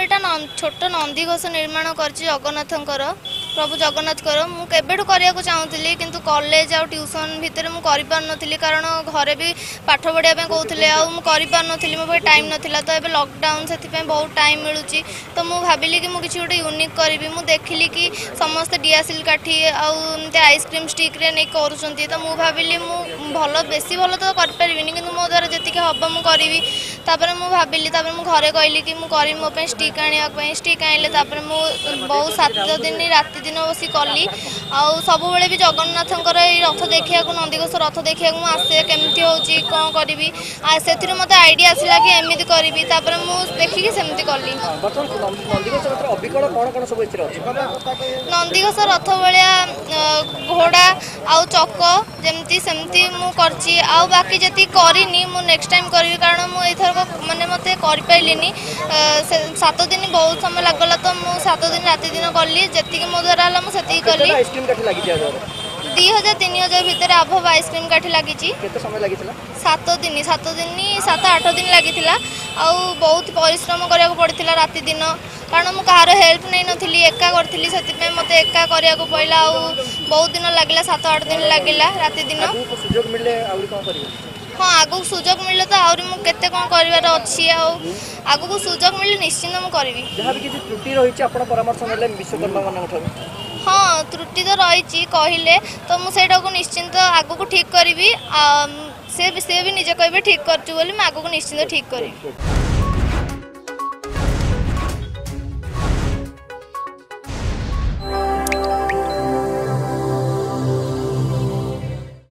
यहाँ छोट नंदीघोष निर्माण कर जगन्नाथंकर प्रभु जगन्नाथकर मुझे करने को चाहूली कि कॉलेज आ ट्यूशन भितर मुझे पार्नी कारण घरे भी पाठ पढ़ाई कहते आपारी मो टाइम नाला तो ये लॉकडाउन से बहुत टाइम मिलूँ तो मुझे भाविली कि मुझे गोटे यूनिक करी मुझे देखिली कि समस्त डीएसएल काठी आमती आइसक्रीम स्टिक्रे नहीं कर तो मुझे भाविली भल बेसी भल तो करें कि मो द्वारा जी हम मुझे करी मुझे भाविली मुझे घरे कहली कि मुझे मो स्टिक आने स्टिक आइले बहुत 7 दिन राति दिन बस कली आउ सब बेले भी जगन्नाथंकर रथ देखा नंदीघोष रथ देखा आसे केमती होची कौन करी से मत आईडिया आसला कि एमती करी मुझे देखिकी सेमती कली नंदीघोष रथ भाया घोड़ा आउ चक जमती सेमती मुझे आउ बाकी जी करनी मु नेक्स्ट टाइम करी कारण मुझे माने मत करें 7 दिन बहुत समय लगला तो मुझे 7 दिन राति दिन कली जी मो द्वारा मुझे कली 2000-3000 भितर आभव आइसक्रीम काठी लगी 7 दिन 7-8 दिन लगी बहुत परिश्रम करा पड़ा राति दिन कारण मुझे कहार हेल्प नहीं नी एका करी से मत एका करा पड़ा बहुत दिन लगे 7-8 दिन लगे राति दिन हाँ आगु सुजोग मिले तो आहरी मुझे कौन कर अच्छी आगु सुजोग मिले निश्चिंत मुझे हाँ त्रुटि तो रही कहले तो मुझे निश्चिंत आगु को ठीक करी सी भी निजे कहे ठीक कर आगु को निश्चिंत ठीक करी।